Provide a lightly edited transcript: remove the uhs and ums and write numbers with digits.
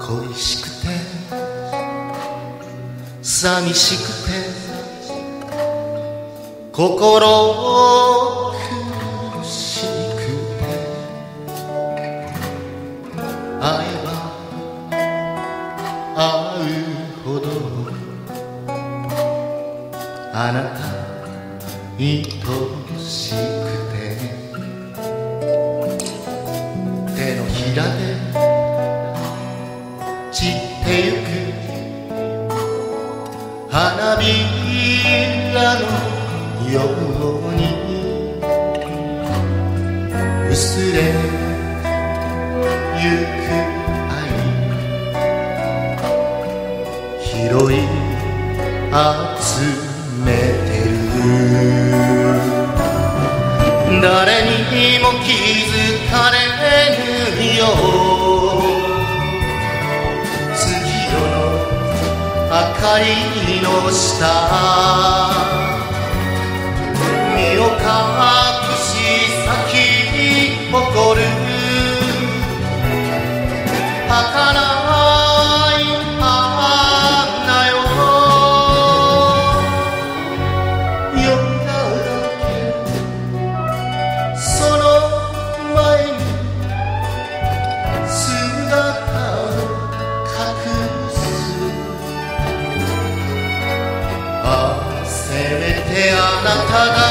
恋しくて寂しくて心苦しくて会えば会うほどあなた愛しくて手のひらで散ってゆく花びらのように薄れゆく愛拾い集めてる誰にも気づかれぬよ月夜の明かりの下身を隠し咲き誇る儚い花よ呼んだだけその前に姿を隠すああせめてあなたが